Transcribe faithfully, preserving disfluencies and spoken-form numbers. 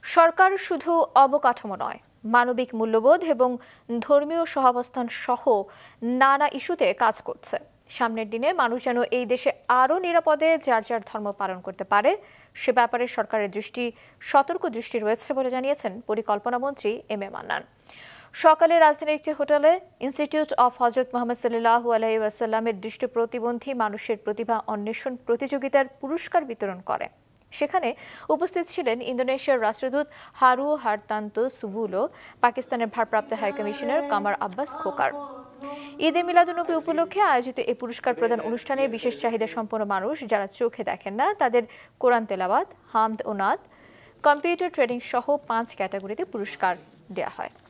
সরকার শুধু অবকাঠামো নয়, মানবিক মূল্যবোধ এবং ধর্মীয় সহাবস্থান সহ নানা ইস্যুতে কাজ করছে। সামনের দিনে মানুষ যেন এই দেশে আরও নিরাপদে যার যার ধর্ম পালন করতে পারে, সে ব্যাপারে সরকারের দৃষ্টি সতর্ক দৃষ্টি রয়েছে বলে জানিয়েছেন পরিকল্পনা মন্ত্রী এম এ মান্নান। সকালে রাজধানীর একটি হোটেলে ইনস্টিটিউট অফ হজরত মোহাম্মদ সাল্লাল্লাহু আলাইহি ওয়াসাল্লামের দৃষ্টি প্রতিবন্ধী মানুষের প্রতিভা অন্বেষণ প্রতিযোগিতার পুরস্কার বিতরণ করে। সেখানে উপস্থিত ছিলেন ইন্দোনেশিয়ার রাষ্ট্রদূত হারু হারতান্ত সুবুলো, পাকিস্তানের ভারপ্রাপ্ত হাইকমিশনার কামার আব্বাস খোকার। ঈদে মিলাদুন্নবী উপলক্ষে আয়োজিত এই পুরস্কার প্রদান অনুষ্ঠানে বিশেষ চাহিদা সম্পন্ন মানুষ যারা চোখে দেখেন না তাদের কোরআন তেলাওয়াত, হামদ ও নাত, কম্পিউটার ট্রেনিং সহ পাঁচ ক্যাটাগরিতে পুরস্কার দেওয়া হয়।